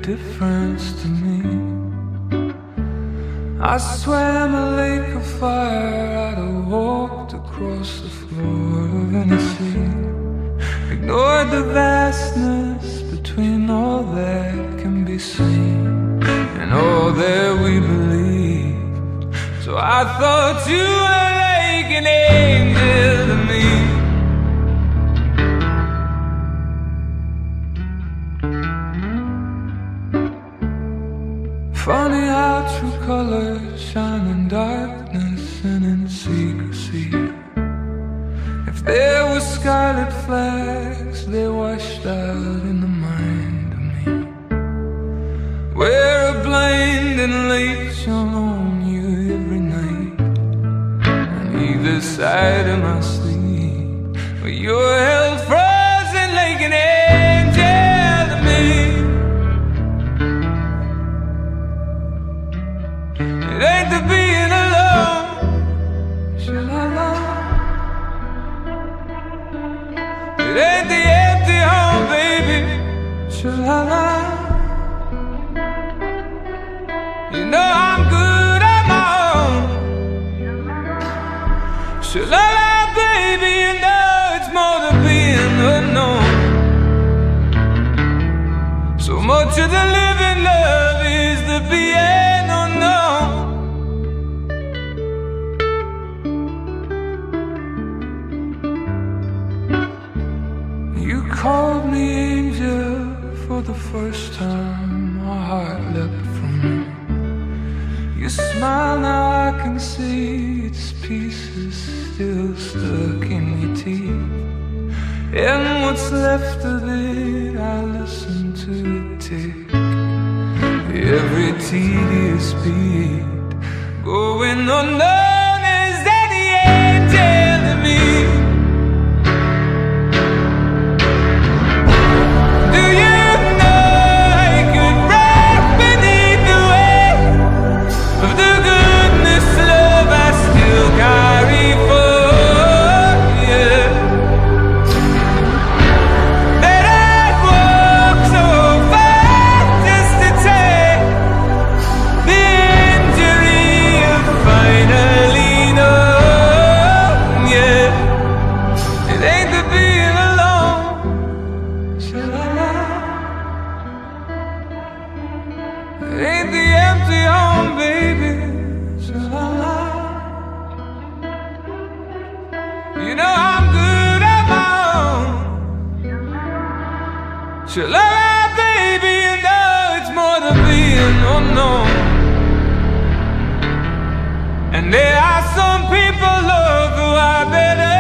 difference to me. I swam a lake of fire, I'd have walked across the floor of any sea. Ignored the vastness between all that can be seen and all that we believe. So I thought you were like an angel to me. Funny how true colors shine in darkness and in secrecy. If there were scarlet flags, they washed out in the mind of me. Wear a blinding light shone on you every night, on either side of my sleep, where you were held frozen like an angel to me. It ain't the being alone, sha-la-la. It ain't the empty home, baby, sha-la-la. You know I'm good on my own, sha-la-la, baby. You know it's more than being unknown. So much of the living love is the being unknown. You called me angel for the first time, my heart leapt from me. Your smile, now I can see its pieces still stuck in your teeth. And what's left of it, I listen to it tick, every tedious beat, going unknown as any angel to me. Ain't the empty home, baby, sha-la-la. You know I'm good on my own, sha-la-la, baby. You know it's more than being unknown. And there are some people, love, who are better